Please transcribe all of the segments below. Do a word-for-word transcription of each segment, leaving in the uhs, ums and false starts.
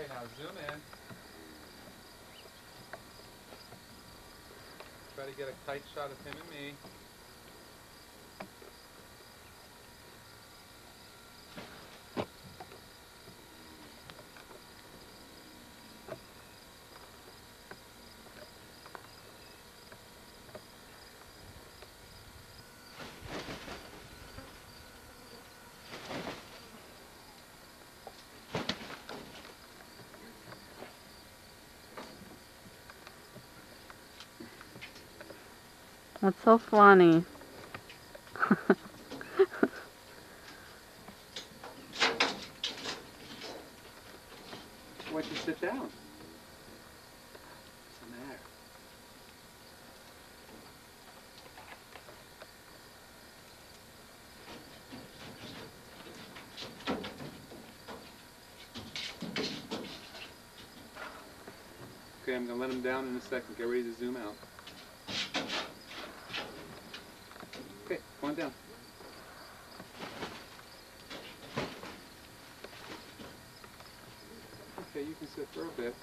Okay, now zoom in. Try to get a tight shot of him and me. What's so funny? Why'd you sit down? What's the matter? Okay, I'm gonna let him down in a second. Get ready to zoom out. Okay, come on down. Okay, you can sit for a bit.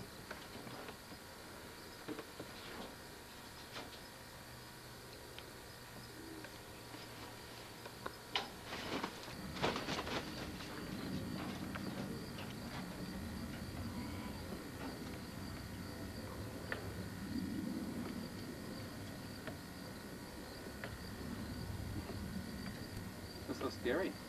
That's so scary.